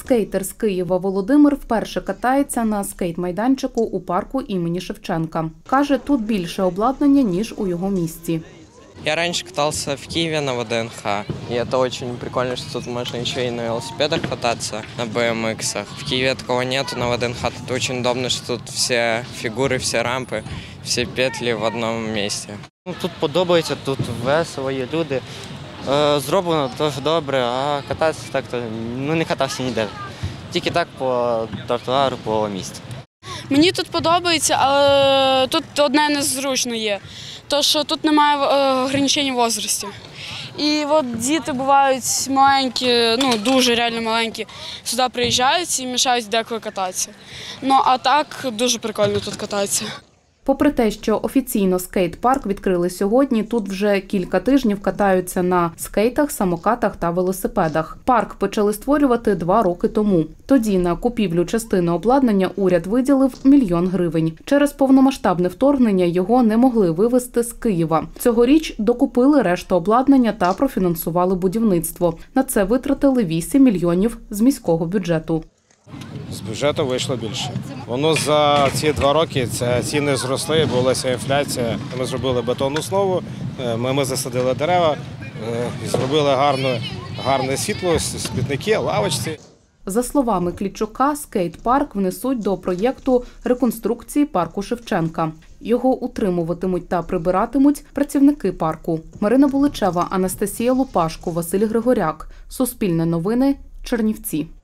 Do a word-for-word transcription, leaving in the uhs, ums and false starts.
Скейтер з Києва Володимир вперше катається на скейт-майданчику у парку імені Шевченка. Каже, тут більше обладнання, ніж у його місті. Я раньше катался в Киеве на вэ дэ эн ха, и это очень прикольно, что тут можно еще и на велосипедах кататься, на бэ эм иксах. В Киеве такого нету, на вэ дэ эн ха тут очень удобно, что тут все фигуры, все рампы, все петли в одном месте. Тут подобається, тут весело, є люди. Зроблено дуже добре, а кататися так, то ну, не катався ніде. Тільки так по тротуару, по місту. Мені тут подобається, але тут одне незручно є. То, що тут немає обмежень в віці. І от діти бувають маленькі, ну дуже реально маленькі, сюди приїжджають і мішають деколи кататися. Ну а так дуже прикольно тут кататися. Попри те, що офіційно скейт-парк відкрили сьогодні, тут вже кілька тижнів катаються на скейтах, самокатах та велосипедах. Парк почали створювати два роки тому. Тоді на купівлю частини обладнання уряд виділив мільйон гривень. Через повномасштабне вторгнення його не могли вивезти з Києва. Цьогоріч докупили решту обладнання та профінансували будівництво. На це витратили вісім мільйонів з міського бюджету. З бюджету вийшло більше. Воно за ці два роки це ціни зросли, була інфляція. Ми зробили бетонну основу, ми, ми засадили дерева, зробили гарне, гарне світло, смітники, лавочці. За словами Клічука, скейт-парк внесуть до проєкту реконструкції парку Шевченка. Його утримуватимуть та прибиратимуть працівники парку. Марина Буличева, Анастасія Лупашко, Василь Григоряк. Суспільне новини, Чернівці.